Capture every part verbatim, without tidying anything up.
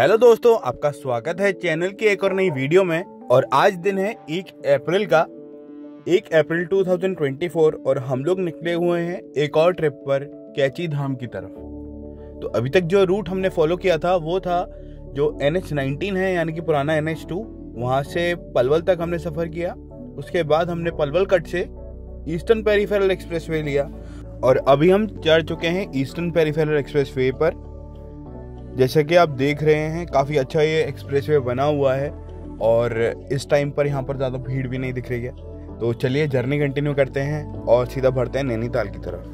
Hello दोस्तों, आपका स्वागत है चैनल की एक और नई वीडियो में। और आज दिन है एक अप्रैल का, एक अप्रैल दो हज़ार चौबीस और हम लोग निकले हुए हैं एक और ट्रिप पर कैची धाम की तरफ। तो अभी तक जो रूट हमने फॉलो किया था वो था जो एन एच नाइनटीन है, यानी कि पुराना एन एच टू, वहाँ से पलवल तक हमने सफ़र किया। उसके बाद हमने पलवल कट से ईस्टर्न पेरिफेरल एक्सप्रेसवे लिया और अभी हम चढ़ चुके हैं ईस्टर्न पेरिफेरल एक्सप्रेसवे पर। जैसे कि आप देख रहे हैं, काफ़ी अच्छा ये एक्सप्रेसवे बना हुआ है और इस टाइम पर यहाँ पर ज़्यादा भीड़ भी नहीं दिख रही है। तो चलिए जर्नी कंटिन्यू करते हैं और सीधा बढ़ते हैं नैनीताल की तरफ।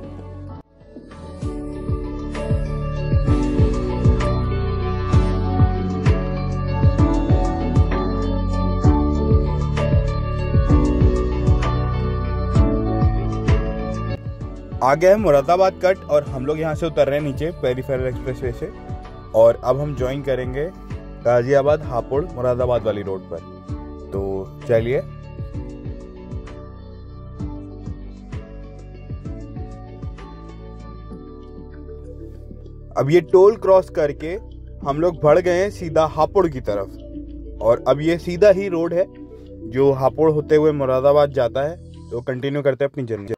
आ गया है मुरादाबाद कट और हम लोग यहाँ से उतर रहे हैं नीचे पेरिफेरल एक्सप्रेसवे से और अब हम ज्वाइन करेंगे गाजियाबाद हापुड़ मुरादाबाद वाली रोड पर। तो चलिए अब ये टोल क्रॉस करके हम लोग बढ़ गए हैं सीधा हापुड़ की तरफ और अब ये सीधा ही रोड है जो हापुड़ होते हुए मुरादाबाद जाता है। तो कंटिन्यू करते हैं अपनी जर्नी।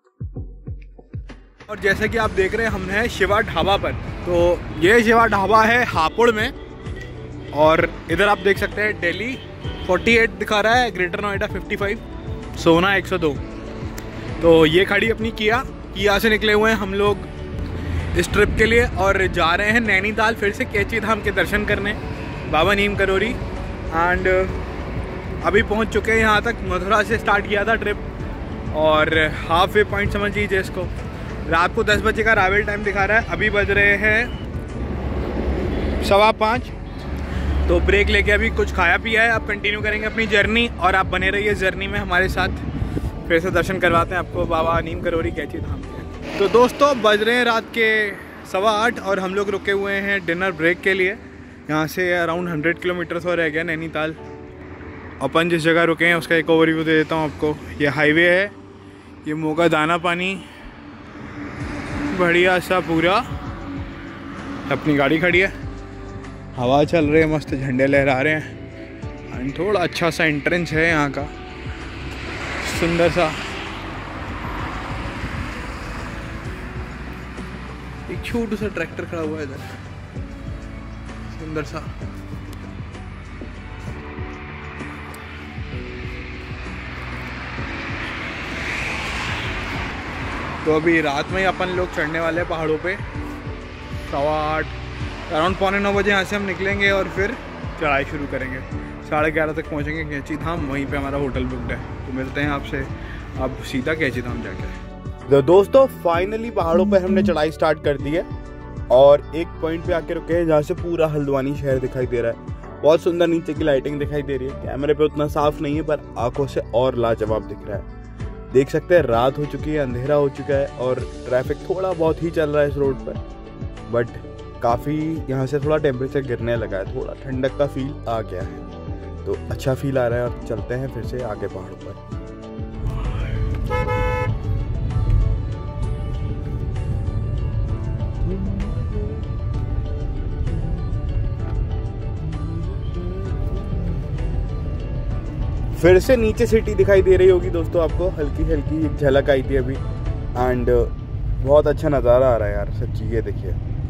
और जैसे कि आप देख रहे हैं, हमने है शिवा ढाबा पर। तो ये शिवा ढाबा है हापुड़ में और इधर आप देख सकते हैं दिल्ली अड़तालीस दिखा रहा है, ग्रेटर नोएडा पचपन, सोना एक सौ दो। तो ये खड़ी अपनी किया किया से निकले हुए हैं हम लोग इस ट्रिप के लिए और जा रहे हैं नैनीताल फिर से कैची धाम के दर्शन करने, बाबा नीम करोरी। एंड अभी पहुंच चुके हैं यहाँ तक। मथुरा से स्टार्ट किया था ट्रिप और हाफ वे पॉइंट समझ लीजिए इसको। रात को दस बजे का रावेल टाइम दिखा रहा है, अभी बज रहे हैं सवा पाँच। तो ब्रेक लेके अभी कुछ खाया पिया है। अब कंटिन्यू करेंगे अपनी जर्नी और आप बने रहिए जर्नी में हमारे साथ। फिर से दर्शन करवाते हैं आपको बाबा नीम करोरी कैची धाम के। तो दोस्तों बज रहे हैं रात के सवा आठ और हम लोग रुके हुए हैं डिनर ब्रेक के लिए। यहाँ से अराउंड हंड्रेड किलोमीटर्स और रह गया नैनीताल। अपन जिस जगह रुके हैं उसका एक ओवरव्यू दे देता हूँ आपको। ये हाईवे है, ये मोगा दाना पानी बढ़िया सा पूरा। अपनी गाड़ी खड़ी है, हवा चल रही है, मस्त झंडे लहरा रहे हैं एंड थोड़ा अच्छा सा एंट्रेंस है यहाँ का, सुंदर सा। एक छोटू सा ट्रैक्टर खड़ा हुआ है इधर, सुंदर सा। तो अभी रात में ही अपन लोग चढ़ने वाले हैं पहाड़ों पे। सवा आठ अराउंड पौने नौ बजे यहाँ से हम निकलेंगे और फिर चढ़ाई शुरू करेंगे। साढ़े ग्यारह तक पहुँचेंगे कैची धाम, वहीं पे हमारा होटल बुकड है। तो मिलते हैं आपसे अब सीधा कैची धाम जाके। तो दोस्तों फाइनली पहाड़ों पे हमने चढ़ाई स्टार्ट कर दी है और एक पॉइंट पे आके रुके हैं जहाँ से पूरा हल्द्वानी शहर दिखाई दे रहा है। बहुत सुंदर नीचे की लाइटिंग दिखाई दे रही है। कैमरे पे उतना साफ नहीं है पर आंखों से और लाजवाब दिख रहा है। देख सकते हैं रात हो चुकी है, अंधेरा हो चुका है और ट्रैफिक थोड़ा बहुत ही चल रहा है इस रोड पर। बट काफ़ी यहाँ से थोड़ा टेम्परेचर गिरने लगा है, थोड़ा ठंडक का फील आ गया है। तो अच्छा फील आ रहा है और चलते हैं फिर से आगे पहाड़ों पर। फिर से नीचे सिटी दिखाई दे रही होगी दोस्तों आपको, हल्की हल्की एक झलक आई थी अभी। एंड बहुत अच्छा नज़ारा आ रहा है यार सच्ची। ये देखिए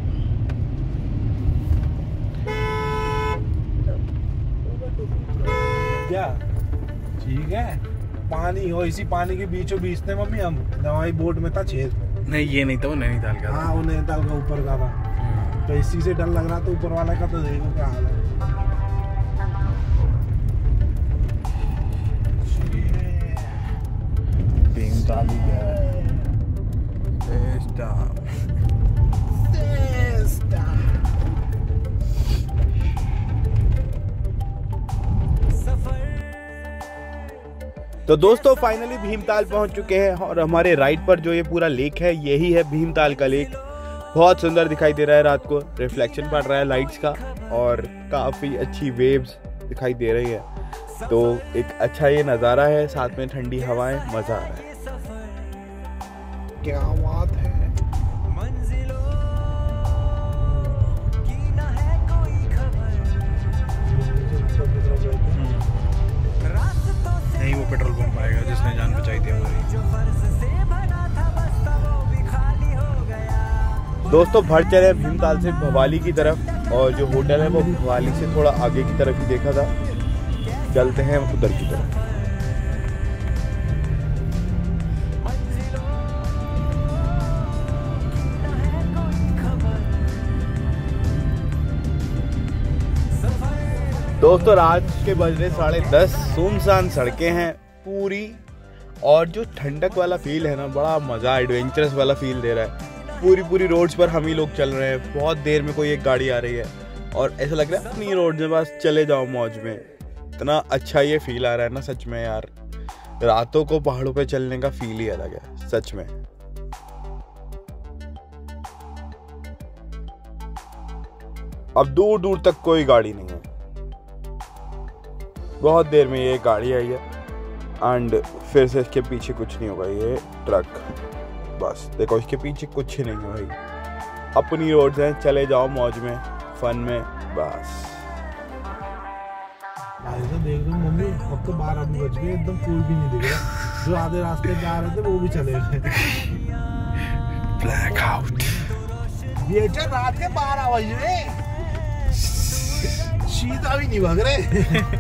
क्या ठीक है, पानी हो इसी पानी के बीचों बीच थे मम्मी। हम दवाई बोर्ड में था छेद नहीं, ये नहीं था, वो नैनीताल का। हाँ वो नैनीताल का ऊपर का था। तो इसी से डर लग रहा था ऊपर वाले का। तो देखो क्या हाल है। भीमताल ही क्या है। तो दोस्तों फाइनली भीमताल पहुंच चुके हैं और हमारे राइट पर जो ये पूरा लेक है यही है भीमताल का लेक। बहुत सुंदर दिखाई दे रहा है, रात को रिफ्लेक्शन पड़ रहा है लाइट्स का और काफ़ी अच्छी वेव्स दिखाई दे रही है। तो एक अच्छा ये नज़ारा है, साथ में ठंडी हवाएं, मज़ा आ रहा है। क्या बात है। दोस्तों बढ़ चले भीमताल से भवाली की तरफ, और जो होटल है वो भवाली से थोड़ा आगे की तरफ ही देखा था। चलते हैं उधर की तरफ। दोस्तों रात के बज रहे साढ़े दस, सुनसान सड़कें हैं पूरी, और जो ठंडक वाला फील है ना, बड़ा मज़ा, एडवेंचरस वाला फील दे रहा है। पूरी पूरी रोड्स पर हम ही लोग चल रहे हैं, बहुत देर में कोई एक गाड़ी आ रही है और ऐसा लग रहा है अपनी रोड में बस चले जाओ मौज में। इतना अच्छा ये फील आ रहा है ना सच में यार, रातों को पहाड़ों पे चलने का फील ही अलग है सच में। अब दूर दूर तक कोई गाड़ी नहीं है, बहुत देर में ये गाड़ी आई है एंड फिर से इसके पीछे कुछ नहीं होगा, ये ट्रक, बस देखो इसके पीछे कुछ ही नहीं है भाई। अपनी रोड है, चले जाओ मौज में, फन में, बस। तो देख लो मम्मी, अब तो बारह भी बज गए, एकदम कोई भी नहीं दिख रहा। जो आधे रास्ते पे आ रहे थे वो भी चले गए। ब्लैक आउट बेटा, रात के बारह बज रहे, सीधा भी नहीं भाग रहे।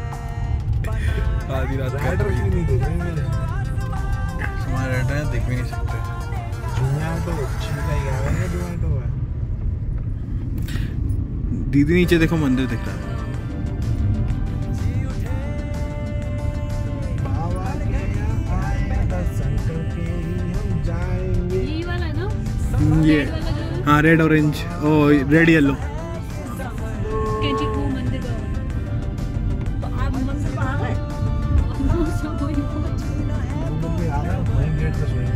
आधी रात राइडर भी नहीं दिख रहे मेरे, हमारे राइडर दिख भी नहीं सकते। जोमेटो सीधा ही आ रहा है, जोमेटो है। दीदी नीचे देखो, मंदिर दिख रहा है। बाबा के यहाँ आए दर्शन करके ही हम जाएंगे। ये वाला ना, ये रेड वाला जो हाँ, रेड ऑरेंज, ओ रेड येलो। कैंची को मंदिर का। तो आप मंदिर कहाँ गए? सब वही पहुंच। मम्मी आ रहा है, वहीं गेट पे सोएंगे।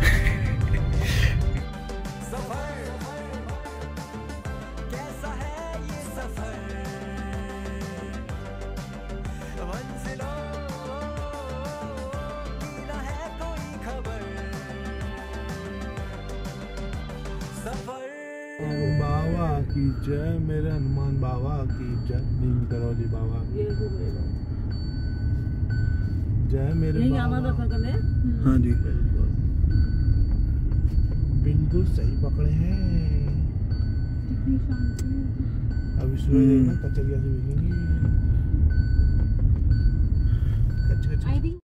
बाबा की जय, मेरे हनुमान बाबा की जय, नीम करौली बाबा की जय, मेरे यही बाबा। आना था सकल है। हाँ जी, बिल्कुल बिल्कुल सही पकड़े हैं। कितनी शांति है। अभी सुबह देखना कचरिया से मिलेंगी। कच कच आई थिंक